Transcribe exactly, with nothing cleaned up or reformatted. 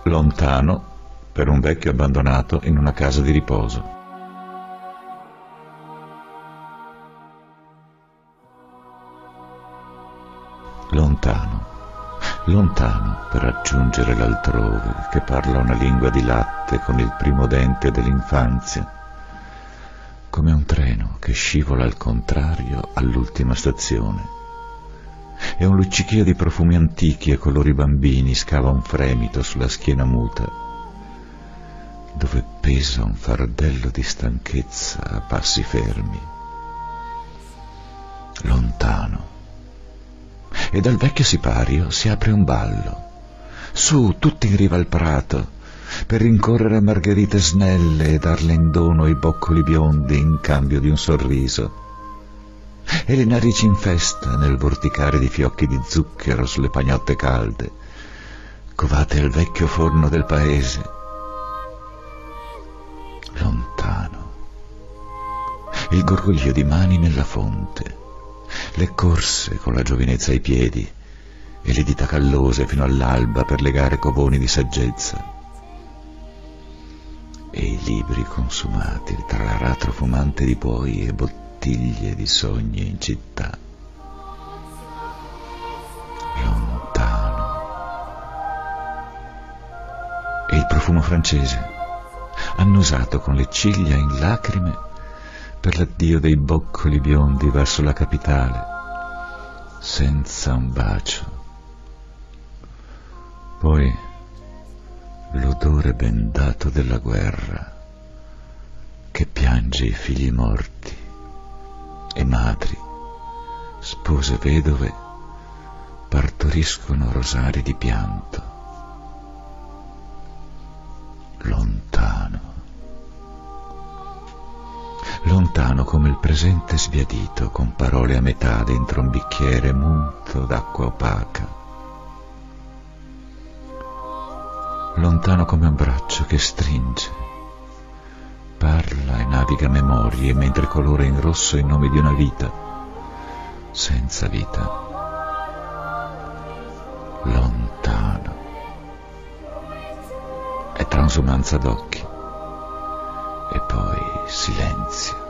Lontano per un vecchio abbandonato in una casa di riposo. Lontano, lontano per raggiungere l'altrove che parla una lingua di latte con il primo dente dell'infanzia, come un treno che scivola al contrario all'ultima stazione, e un luccichio di profumi antichi e colori bambini scava un fremito sulla schiena muta, dove pesa un fardello di stanchezza a passi fermi. Lontano. E dal vecchio sipario si apre un ballo. Su, tutti in riva al prato, per rincorrere margherite snelle e darle in dono i boccoli biondi in cambio di un sorriso. E le narici in festa nel vorticare di fiocchi di zucchero sulle pagnotte calde, covate al vecchio forno del paese. Lontano. Il gorgoglio di mani nella fonte, le corse con la giovinezza ai piedi e le dita callose fino all'alba per legare covoni di saggezza, e i libri consumati tra l'aratro fumante di poi e bottiglie di sogni in città. Lontano. E il profumo francese, annusato con le ciglia in lacrime per l'addio dei boccoli biondi verso la capitale, senza un bacio. Poi l'odore bendato della guerra, che piange i figli morti, e madri, spose vedove, partoriscono rosari di pianto. Lontano. Lontano come il presente sbiadito, con parole a metà dentro un bicchiere munto d'acqua opaca. Lontano come un braccio che stringe, parla e naviga memorie mentre colora in rosso i nomi di una vita senza vita. Lontano. È transumanza d'occhi e poi silenzio.